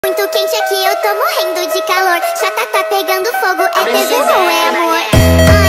Muito quente aqui, eu tô morrendo de calor. Já tá pegando fogo, é tesão ou é amor?